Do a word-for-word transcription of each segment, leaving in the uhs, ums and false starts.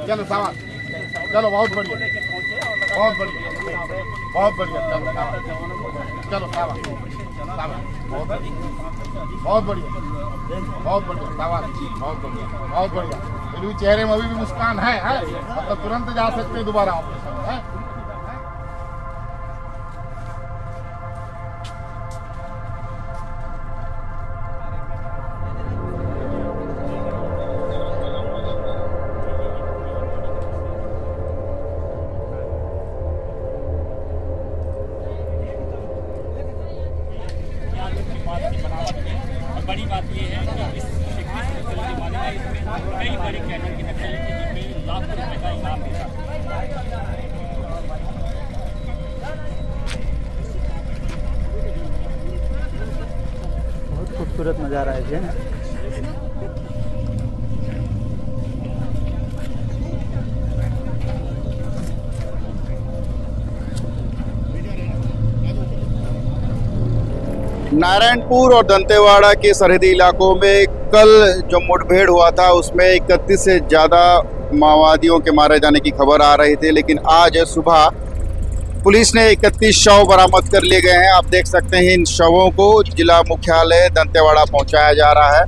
चलो शाबाश, चलो बहुत बढ़िया, बहुत बढ़िया, बहुत बढ़िया, चलो शाबाश, चलो शाबाश, शाबाश, बहुत बढ़िया, बहुत बढ़िया, बहुत बढ़िया, शाबाश, बहुत बढ़िया, बहुत बढ़िया। फिर भी चेहरे में अभी भी मुस्कान है, है? मतलब तुरंत जा सकते हैं दोबारा ऑपरेशन में, है? बड़ी बात यह है कि इस इक्कीस नक्सली माने गए, इसमें कई बड़े कैडर के नक्सली थे जिनमें लाखों रुपए का इनाम मिला। बहुत खूबसूरत नज़ारा है जी। नारायणपुर और दंतेवाड़ा के सरहदी इलाकों में कल जो मुठभेड़ हुआ था उसमें इकतीस से ज़्यादा माओवादियों के मारे जाने की खबर आ रही थी, लेकिन आज सुबह पुलिस ने इकतीस शव बरामद कर लिए गए हैं। आप देख सकते हैं इन शवों को जिला मुख्यालय दंतेवाड़ा पहुंचाया जा रहा है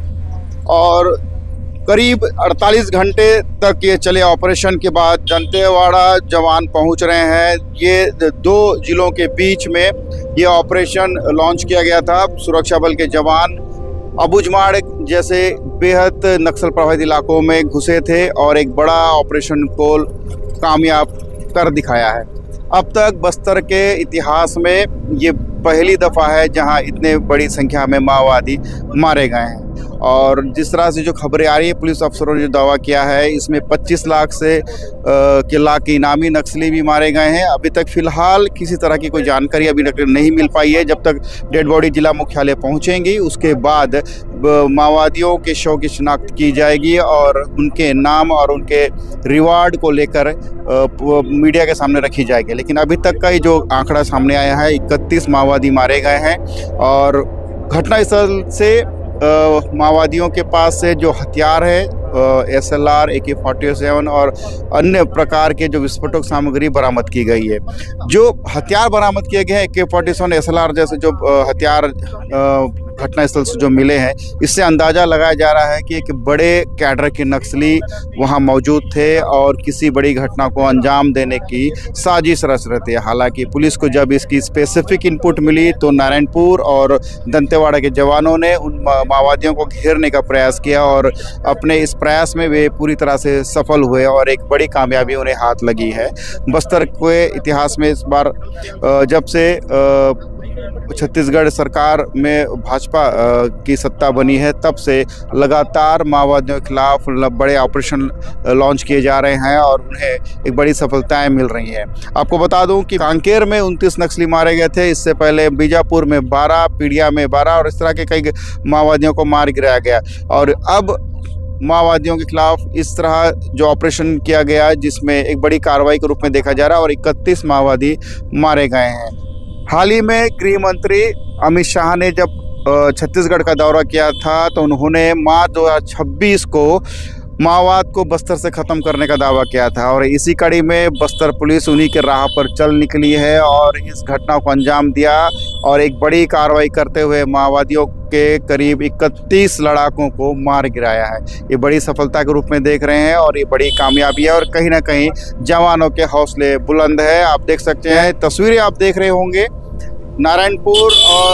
और करीब अड़तालीस घंटे तक ये चले ऑपरेशन के बाद दंतेवाड़ा जवान पहुंच रहे हैं। ये दो जिलों के बीच में ये ऑपरेशन लॉन्च किया गया था। सुरक्षा बल के जवान अबुझमाड़ जैसे बेहद नक्सल प्रभावित इलाकों में घुसे थे और एक बड़ा ऑपरेशन को कामयाब कर दिखाया है। अब तक बस्तर के इतिहास में ये पहली दफ़ा है जहां इतने बड़ी संख्या में माओवादी मारे गए हैं। और जिस तरह से जो खबरें आ रही है, पुलिस अफसरों ने जो दावा किया है इसमें पच्चीस लाख से के लाख के इनामी नक्सली भी मारे गए हैं। अभी तक फिलहाल किसी तरह की कोई जानकारी अभी तक नहीं मिल पाई है। जब तक डेड बॉडी जिला मुख्यालय पहुंचेंगी उसके बाद माओवादियों के शव की शिनाख्त की जाएगी और उनके नाम और उनके रिवार्ड को लेकर मीडिया के सामने रखी जाएगी। लेकिन अभी तक का ये जो आंकड़ा सामने आया है, इकतीस माओवादी मारे गए हैं और घटनास्थल से माओवादियों के पास से जो हथियार है S L are, A K forty seven और अन्य प्रकार के जो विस्फोटक सामग्री बरामद की गई है। जो हथियार बरामद किए गए हैं A K forty seven, S L R जैसे जो हथियार घटनास्थल से जो मिले हैं, इससे अंदाज़ा लगाया जा रहा है कि एक बड़े कैडर के नक्सली वहां मौजूद थे और किसी बड़ी घटना को अंजाम देने की साजिश रच रहे थे। हालांकि पुलिस को जब इसकी स्पेसिफिक इनपुट मिली तो नारायणपुर और दंतेवाड़ा के जवानों ने उन माओवादियों को घेरने का प्रयास किया और अपने इस प्रयास में वे पूरी तरह से सफल हुए और एक बड़ी कामयाबी उन्हें हाथ लगी है। बस्तर के इतिहास में इस बार जब से छत्तीसगढ़ सरकार में भाजपा की सत्ता बनी है तब से लगातार माओवादियों के खिलाफ बड़े ऑपरेशन लॉन्च किए जा रहे हैं और उन्हें एक बड़ी सफलताएं मिल रही हैं। आपको बता दूं कि कांकेर में उनतीस नक्सली मारे गए थे, इससे पहले बीजापुर में बारह, पीड़िया में बारह और इस तरह के कई माओवादियों को मार गिराया गया। और अब माओवादियों के खिलाफ इस तरह जो ऑपरेशन किया गया जिसमें एक बड़ी कार्रवाई के रूप में देखा जा रहा है और इकतीस माओवादी मारे गए हैं। हाल ही में गृह मंत्री अमित शाह ने जब छत्तीसगढ़ का दौरा किया था तो उन्होंने मार्च दो हज़ार छब्बीस को माओवाद को बस्तर से ख़त्म करने का दावा किया था और इसी कड़ी में बस्तर पुलिस उन्हीं के राह पर चल निकली है और इस घटना को अंजाम दिया और एक बड़ी कार्रवाई करते हुए माओवादियों के करीब इकतीस लड़ाकों को मार गिराया है। ये बड़ी सफलता के रूप में देख रहे हैं और ये बड़ी कामयाबी है और कहीं ना कहीं जवानों के हौसले बुलंद है। आप देख सकते हैं, तस्वीरें आप देख रहे होंगे, नारायणपुर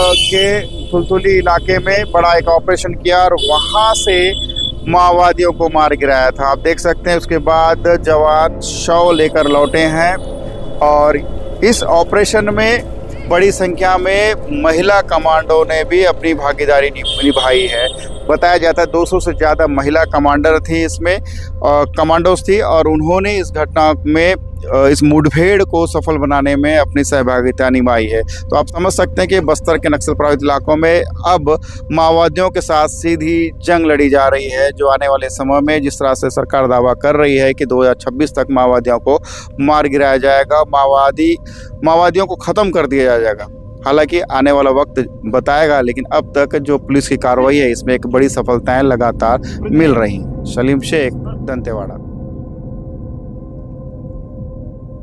के थुलथुली इलाके में बड़ा एक ऑपरेशन किया और वहाँ से माओवादियों को मार गिराया था। आप देख सकते हैं उसके बाद जवान शव लेकर लौटे हैं और इस ऑपरेशन में बड़ी संख्या में महिला कमांडो ने भी अपनी भागीदारी निभाई है। बताया जाता है दो सौ से ज़्यादा महिला कमांडर थी इसमें, कमांडोज थी और उन्होंने इस घटना में इस मुठभेड़ को सफल बनाने में अपनी सहभागिता निभाई है। तो आप समझ सकते हैं कि बस्तर के नक्सल प्रभावित इलाकों में अब माओवादियों के साथ सीधी जंग लड़ी जा रही है, जो आने वाले समय में जिस तरह से सरकार दावा कर रही है कि दो हज़ार छब्बीस तक माओवादियों को मार गिराया जाएगा, माओवादी माओवादियों को ख़त्म कर दिया जाएगा। हालांकि आने वाला वक्त बताएगा, लेकिन अब तक जो पुलिस की कार्रवाई है इसमें एक बड़ी सफलताएं लगातार मिल रही हैं। सलीम शेख, दंतेवाड़ा।